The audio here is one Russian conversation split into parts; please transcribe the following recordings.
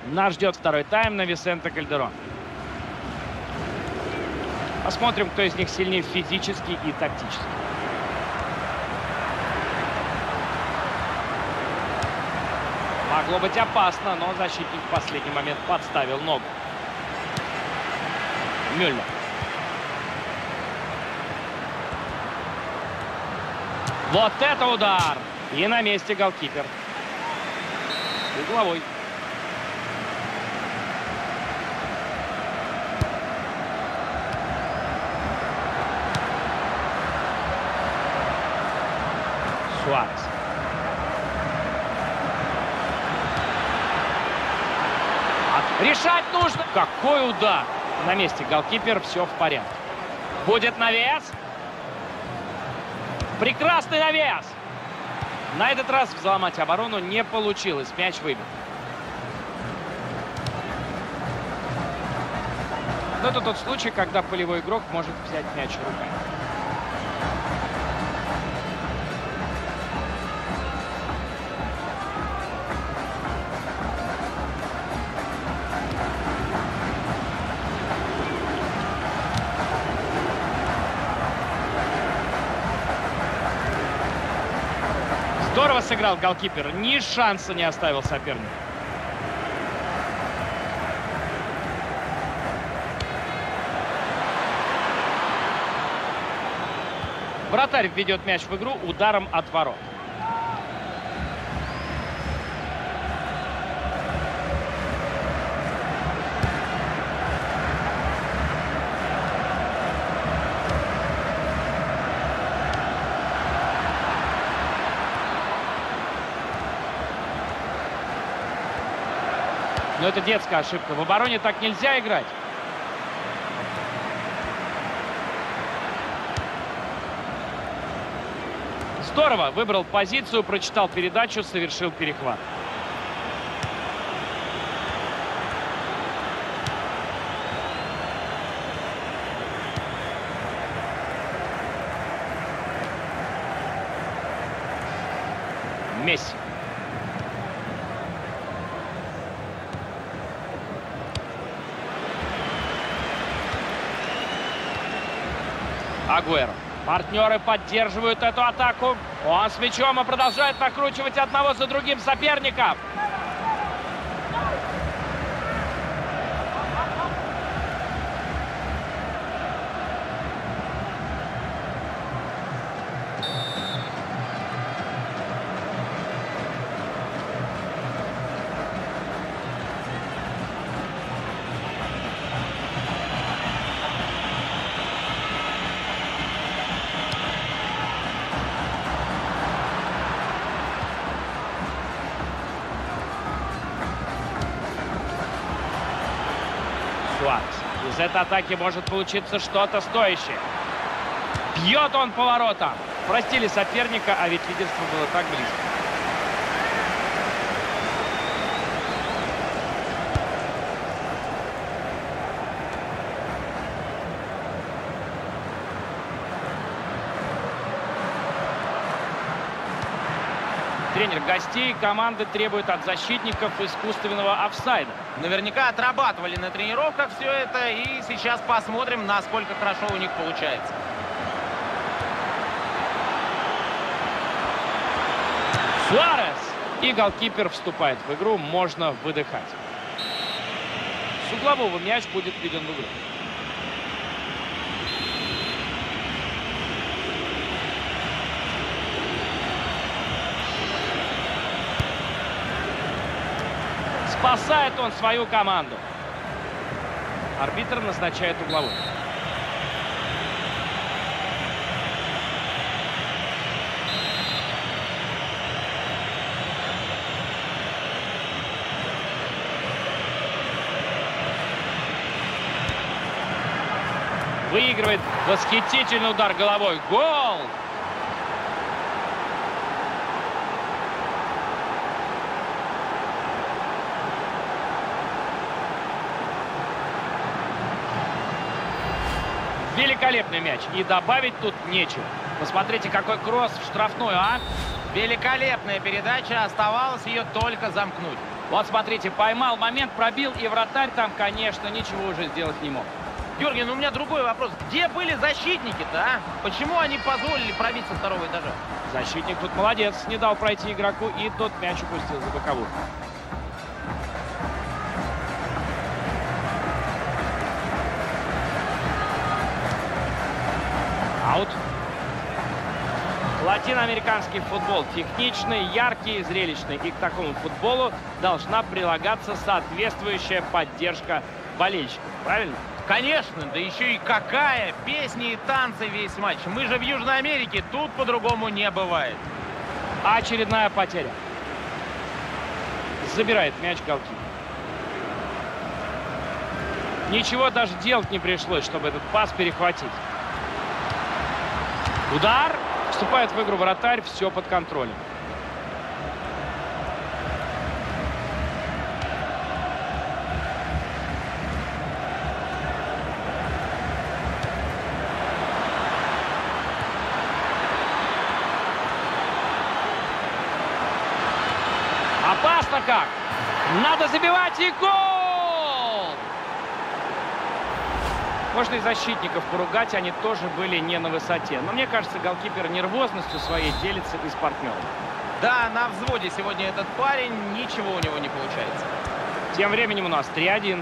Нас ждет второй тайм на Висенте Кальдерон. Посмотрим, кто из них сильнее физически и тактически. Могло быть опасно, но защитник в последний момент подставил ногу. Мюллер. Вот это удар! И на месте голкипер. Угловой. Суарес. Решать нужно. Какой удар! На месте голкипер, все в порядке. Будет навес. Прекрасный навес! На этот раз взломать оборону не получилось. Мяч выбит. Но это тот случай, когда полевой игрок может взять мяч руками. Здорово сыграл голкипер. Ни шанса не оставил сопернику. Вратарь введет мяч в игру ударом от ворот. Но это детская ошибка. В обороне так нельзя играть. Здорово. Выбрал позицию, прочитал передачу, совершил перехват. Месси. Агуэро. Партнеры поддерживают эту атаку. Он с мячом и продолжает накручивать одного за другим соперников. Из этой атаки может получиться что-то стоящее. Бьет он поворотом. Простили соперника, а ведь лидерство было так близко. Тренер гостей команды требует от защитников искусственного офсайда. Наверняка отрабатывали на тренировках все это, и сейчас посмотрим, насколько хорошо у них получается. Суарес! И голкипер вступает в игру, можно выдыхать. С углового мяч будет введен в игру. Спасает он свою команду. Арбитр назначает угловой. Выигрывает восхитительный удар головой. Гол! Великолепный мяч. И добавить тут нечего. Посмотрите, какой кросс в штрафную, а? Великолепная передача. Оставалось ее только замкнуть. Вот смотрите, поймал момент, пробил, и вратарь там, конечно, ничего уже сделать не мог. Георгий, ну у меня другой вопрос. Где были защитники-то, а? Почему они позволили пробить со второго этажа? Защитник тут молодец, не дал пройти игроку, и тот мяч упустил за боковую. Аут. Латиноамериканский футбол техничный, яркий, зрелищный. И к такому футболу должна прилагаться соответствующая поддержка болельщиков. Правильно? Конечно, да еще и какая! Песни и танцы весь матч. Мы же в Южной Америке, тут по-другому не бывает. Очередная потеря. Забирает мяч голкипер. Ничего даже делать не пришлось, чтобы этот пас перехватить. Удар. Вступает в игру вратарь. Все под контролем. Опасно как! Надо забивать, и гол! Можно и защитников поругать, они тоже были не на высоте. Но мне кажется, голкипер нервозностью своей делится и с партнером. Да, на взводе сегодня этот парень, ничего у него не получается. Тем временем у нас 3-1.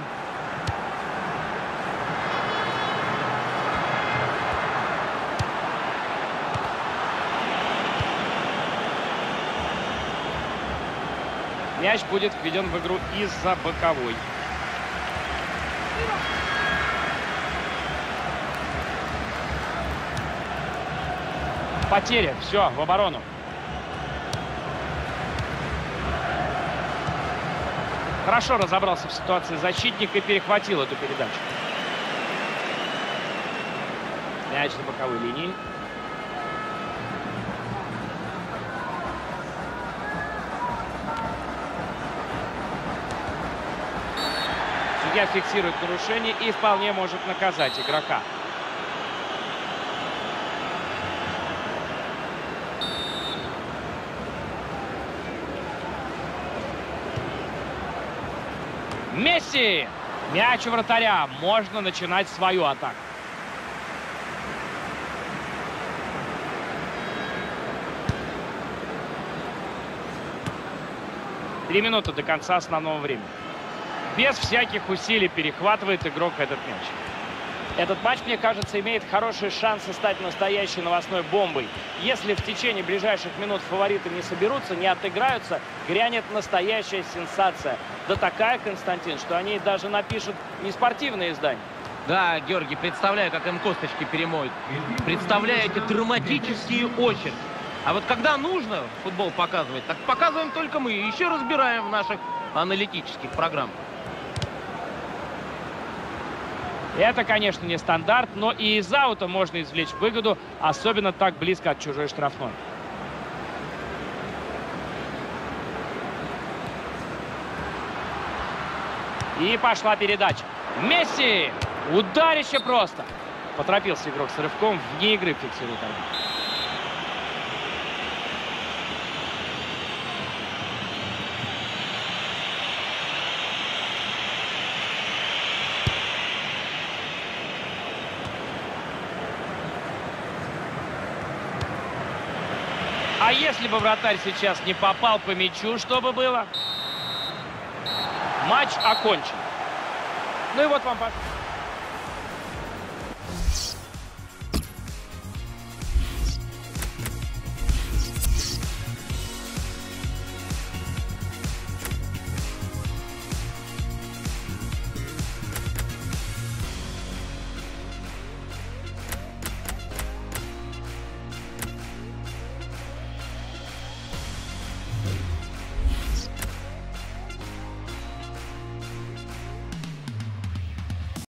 Мяч будет введен в игру из-за боковой. Потеря. Все, в оборону. Хорошо разобрался в ситуации защитник и перехватил эту передачу. Мяч на боковой линии. Судья фиксирует нарушение и вполне может наказать игрока. Месси! Мяч у вратаря. Можно начинать свою атаку. Три минуты до конца основного времени. Без всяких усилий перехватывает игрок этот мяч. Этот матч, мне кажется, имеет хорошие шансы стать настоящей новостной бомбой. Если в течение ближайших минут фавориты не соберутся, не отыграются, грянет настоящая сенсация. Да такая, Константин, что они даже напишут не спортивное издание. Да, Георгий, представляю, как им косточки перемоют. Представляю эти драматические очереди. А вот когда нужно футбол показывать, так показываем только мы. И еще разбираем в наших аналитических программах. Это, конечно, не стандарт, но и из аута можно извлечь выгоду, особенно так близко от чужой штрафной. И пошла передача. Месси! Ударище просто! Поторопился игрок с рывком, вне игры фиксирует арбитр. А если бы вратарь сейчас не попал по мячу, что бы было? Матч окончен. Ну и вот вам...